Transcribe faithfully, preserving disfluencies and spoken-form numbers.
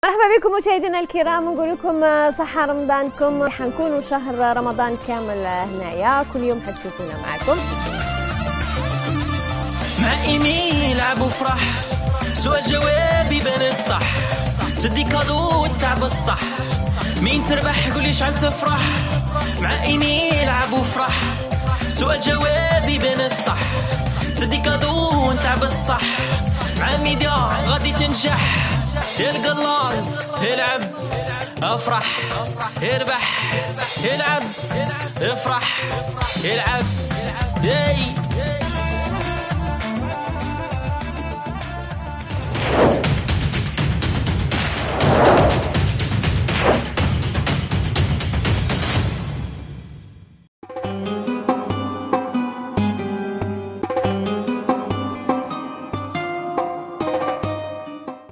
مرحبا بكم مشاهدينا الكرام، نقول لكم صحة رمضانكم. حنكونوا شهر رمضان كامل هنايا، كل يوم حتشوفونا معكم. مع إيمي لعب وفرح، سؤال جواب يبان الصح، تدي كادو وتعب الصح، مين تربح قولي شحال تفرح. مع إيمي لعب وفرح، سؤال جواب يبان الصح، تدي كادو وتعب الصح. مع ميديا غادي تنجح، يلقى الله يلعب افرح يربح، يلعب افرح يلعب. ياي